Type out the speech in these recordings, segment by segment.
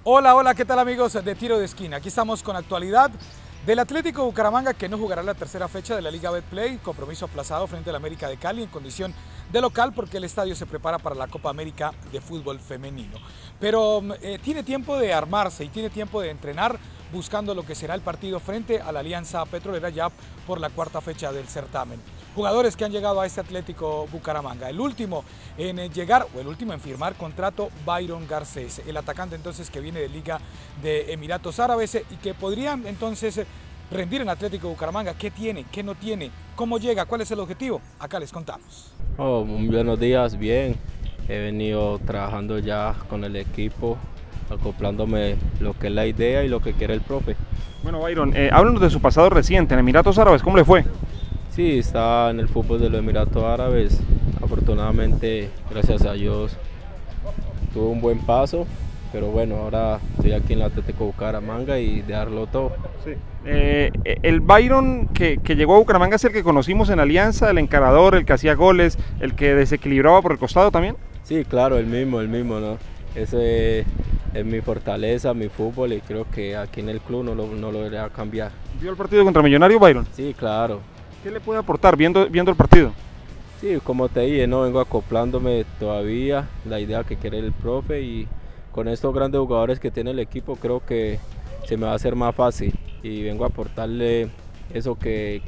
Hola, hola, ¿qué tal amigos de Tiro de Esquina? Aquí estamos con actualidad del Atlético Bucaramanga, que no jugará la tercera fecha de la Liga Betplay, compromiso aplazado frente al América de Cali en condición de local porque el estadio se prepara para la Copa América de fútbol femenino. Pero tiene tiempo de armarse y tiene tiempo de entrenar buscando lo que será el partido frente a la Alianza Petrolera ya por la cuarta fecha del certamen. Jugadores que han llegado a este Atlético Bucaramanga. El último en llegar o el último en firmar contrato, Byron Garcés, el atacante entonces que viene de Liga de Emiratos Árabes y que podrían entonces rendir en Atlético Bucaramanga. ¿Qué tiene? ¿Qué no tiene? ¿Cómo llega? ¿Cuál es el objetivo? Acá les contamos. Buenos días, bien. He venido trabajando ya con el equipo, acoplándome lo que es la idea y lo que quiere el profe. Bueno, Byron, háblanos de su pasado reciente en Emiratos Árabes, ¿cómo le fue? Sí, estaba en el fútbol de los Emiratos Árabes. Afortunadamente, gracias a Dios, tuvo un buen paso. Pero bueno, ahora estoy aquí en el Atlético Bucaramanga y de darlo todo. Sí. El Byron que llegó a Bucaramanga es el que conocimos en Alianza, el encarador, el que hacía goles, el que desequilibraba por el costado también. Sí, claro, el mismo, ¿no? Ese es mi fortaleza, mi fútbol, y creo que aquí en el club no lo iré a cambiar. ¿Vio el partido contra Millonario, Byron? Sí, claro. ¿Qué le puede aportar viendo el partido? Sí, como te dije, no vengo acoplándome todavía la idea que quiere el profe, y con estos grandes jugadores que tiene el equipo creo que se me va a hacer más fácil y vengo a aportarle eso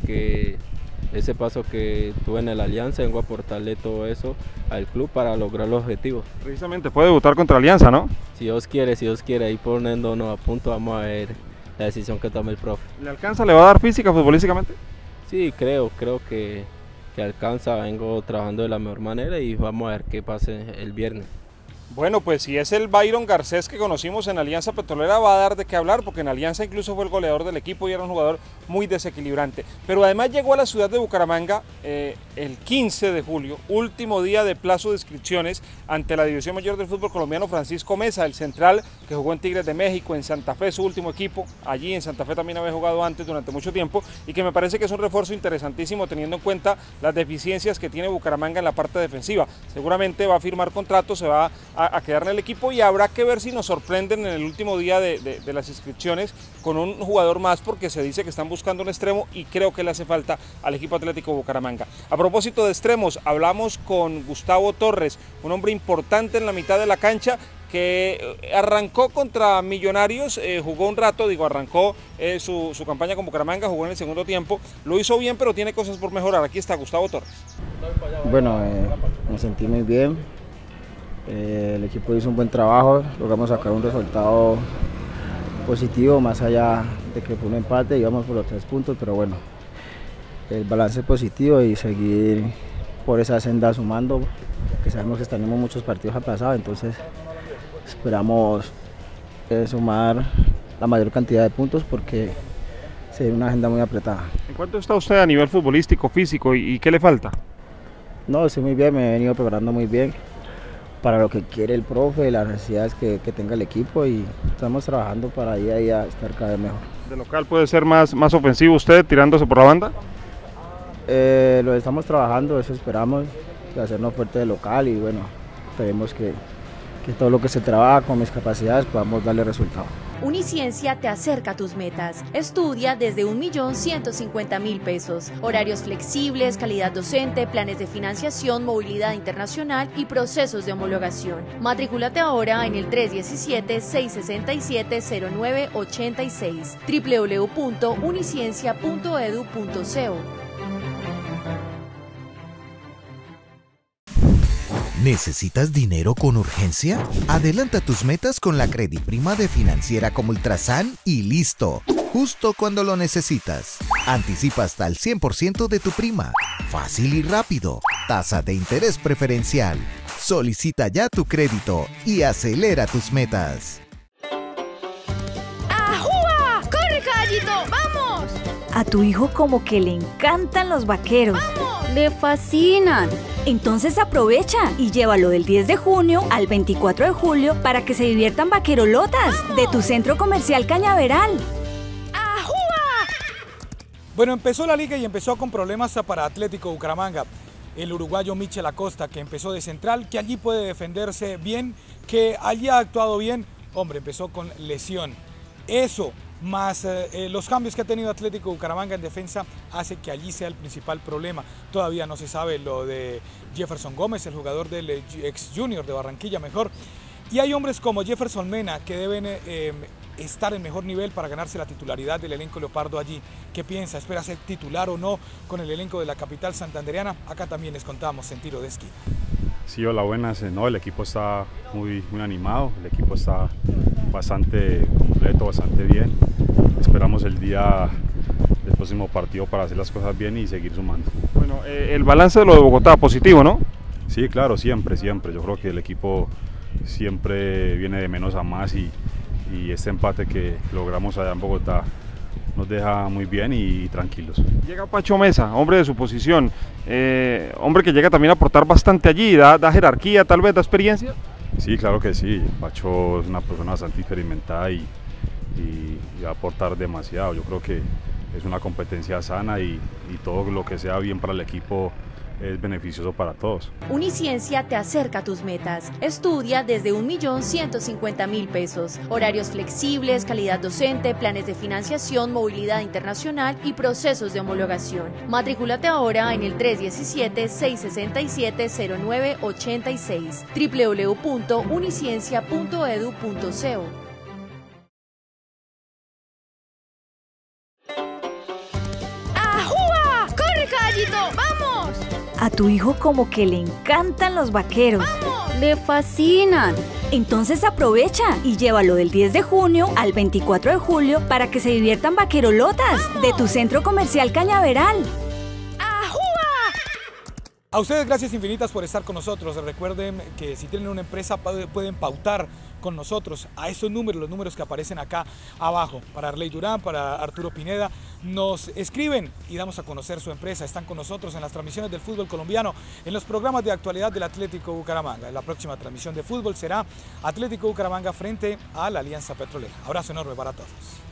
ese paso que tuve en el Alianza, vengo a aportarle todo eso al club para lograr los objetivos. Precisamente puede debutar contra Alianza, ¿no? Si Dios quiere, ahí poniéndonos a punto vamos a ver la decisión que tome el profe. ¿Le alcanza, le va a dar física futbolísticamente? Sí, creo que alcanza, vengo trabajando de la mejor manera y vamos a ver qué pase el viernes. Bueno, pues si es el Byron Garcés que conocimos en Alianza Petrolera, va a dar de qué hablar, porque en Alianza incluso fue el goleador del equipo y era un jugador muy desequilibrante. Pero además llegó a la ciudad de Bucaramanga el 15 de julio, último día de plazo de inscripciones ante la División Mayor del Fútbol Colombiano, Francisco Mesa, el central que jugó en Tigres de México, en Santa Fe, su último equipo. Allí en Santa Fe también había jugado antes durante mucho tiempo y que me parece que es un refuerzo interesantísimo teniendo en cuenta las deficiencias que tiene Bucaramanga en la parte defensiva. Seguramente va a firmar contrato, se va a quedar en el equipo y habrá que ver si nos sorprenden en el último día de las inscripciones con un jugador más, porque se dice que están buscando un extremo y creo que le hace falta al equipo Atlético Bucaramanga. A propósito de extremos, hablamos con Gustavo Torres, un hombre importante en la mitad de la cancha que arrancó contra Millonarios, jugó un rato, arrancó su campaña con Bucaramanga, jugó en el segundo tiempo, lo hizo bien pero tiene cosas por mejorar. Aquí está Gustavo Torres. Bueno, me sentí muy bien. El equipo hizo un buen trabajo, logramos sacar un resultado positivo, más allá de que fue un empate, íbamos por los 3 puntos, pero bueno, el balance es positivo y seguir por esa senda sumando, que sabemos que tenemos muchos partidos aplazados, entonces esperamos sumar la mayor cantidad de puntos porque se viene una agenda muy apretada. ¿En cuánto está usted a nivel futbolístico, físico y qué le falta? No, estoy muy bien, me he venido preparando muy bien para lo que quiere el profe, las necesidades que tenga el equipo, y estamos trabajando para día a día estar cada vez mejor. ¿De local puede ser más ofensivo usted tirándose por la banda? Lo estamos trabajando, eso esperamos, de hacernos fuerte de local, y bueno, esperemos que todo lo que se trabaja con mis capacidades podamos darle resultado. Uniciencia te acerca a tus metas. Estudia desde 1.150.000 pesos. Horarios flexibles, calidad docente, planes de financiación, movilidad internacional y procesos de homologación. Matrículate ahora en el 317-667-0986. www.uniciencia.edu.co. ¿Necesitas dinero con urgencia? Adelanta tus metas con la Crediprima de Financiera como Ultrasan y listo, justo cuando lo necesitas. Anticipa hasta el 100% de tu prima. Fácil y rápido. Tasa de interés preferencial. Solicita ya tu crédito y acelera tus metas. ¡Ajúa! ¡Corre, caballito! ¡Vamos! A tu hijo como que le encantan los vaqueros. ¡Vamos! Le fascinan. Entonces aprovecha y llévalo del 10 de junio al 24 de julio para que se diviertan vaquerolotas de tu centro comercial Cañaveral. ¡Ajúa! Bueno, empezó la liga y empezó con problemas para Atlético Bucaramanga. El uruguayo Michel Acosta, que empezó de central, que allí puede defenderse bien, que allí ha actuado bien, hombre, empezó con lesión. Eso, más los cambios que ha tenido Atlético Bucaramanga en defensa, hace que allí sea el principal problema. Todavía no se sabe lo de Jefferson Gómez, el jugador del ex Junior de Barranquilla mejor. Y hay hombres como Jefferson Mena que deben estar en mejor nivel para ganarse la titularidad del elenco leopardo allí. ¿Qué piensa? ¿Espera ser titular o no con el elenco de la capital santandereana? Acá también les contamos en Tiro de Esquina. Sí, hola, buenas. No, el equipo está muy animado, el equipo está bastante completo, bastante bien. Esperamos el día del próximo partido para hacer las cosas bien y seguir sumando. Bueno, el balance de lo de Bogotá, positivo, ¿no? Sí, claro, siempre. Yo creo que el equipo siempre viene de menos a más y este empate que logramos allá en Bogotá nos deja muy bien y tranquilos. Llega Pacho Mesa, hombre de su posición, hombre que llega también a aportar bastante allí, da jerarquía, tal vez da experiencia. Sí, claro que sí, Pacho es una persona bastante experimentada y va a aportar demasiado. Yo creo que es una competencia sana y todo lo que sea bien para el equipo es beneficioso para todos. Uniciencia te acerca a tus metas. Estudia desde 1.150.000 pesos. Horarios flexibles, calidad docente, planes de financiación, movilidad internacional y procesos de homologación. Matrículate ahora en el 317-667-0986 www.uniciencia.edu.co. ¡Vamos! A tu hijo como que le encantan los vaqueros. ¡Vamos! Le fascinan. Entonces aprovecha y llévalo del 10 de junio al 24 de julio para que se diviertan vaquerolotas de tu centro comercial Cañaveral. A ustedes gracias infinitas por estar con nosotros. Recuerden que si tienen una empresa pueden pautar con nosotros a esos números, los números que aparecen acá abajo. Para Arley Durán, para Arturo Pineda, nos escriben y damos a conocer su empresa. Están con nosotros en las transmisiones del fútbol colombiano, en los programas de actualidad del Atlético Bucaramanga. La próxima transmisión de fútbol será Atlético Bucaramanga frente a la Alianza Petrolera. Abrazo enorme para todos.